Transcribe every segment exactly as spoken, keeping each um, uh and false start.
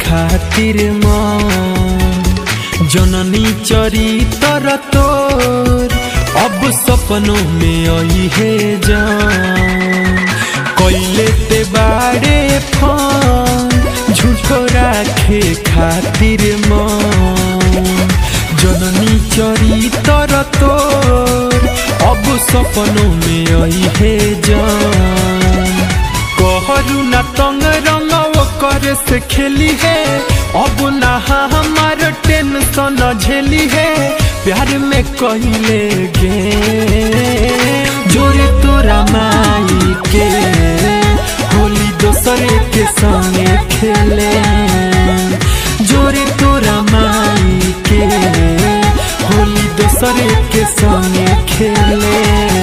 खातिर मन जननी चरित्र तोर अब सपनों में आई है जान। कैले ते बाड़े फोन झूठो राखे खातिर मन जननी चरित्र तोर अब सपनों में आई है जान। कहरु ना तंग रंग करे से खेली है अब ना हमार टेंशन झेली है प्यार में कहले गे जोरे तोरा माई के होली दोसरे के संगे खेले जोरे तोरा माई के होली दोसरे के संगे खेले।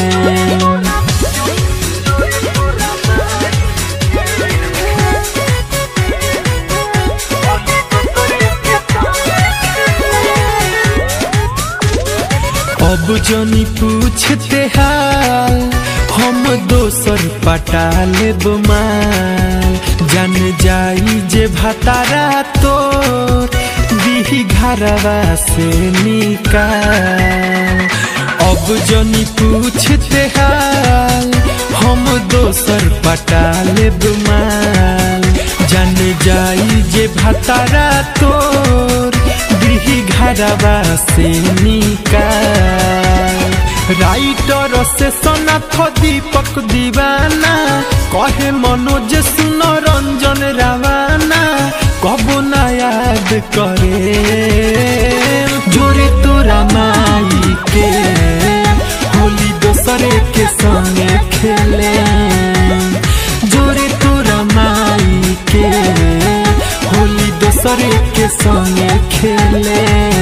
अब जनी पूछते हाल हम दोसर पटा लेब माल जान जाई जे भतारा तोर दीही घरवा से निकाल। अब जनी पूछते हाल हम दोसर पटा लेब माल जान जाई जे भतारा तोर दीही घरवा से निकाल। राइटर से सनाथ दीपक दीवाना कहे मनोज सुन रंजन रावाना कबो ना याद करे जोरे तोरा माई के होली दोसरे के संगे खेले जोरे तोरा माई के होली दोसरे के संगे खेले।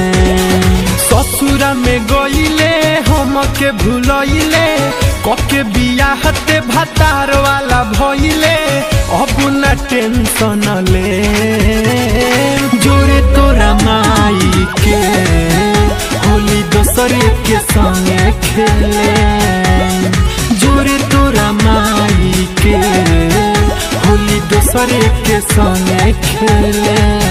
ससुरा में गईले हम के भूलैले कके बियाह ते भतार वाला भइले अब ना टेंशन ले जोरे तोरा माई के होली दोसरे के संगे खेले जोरे तोरा माई के होली दोसरे के संगे खेले।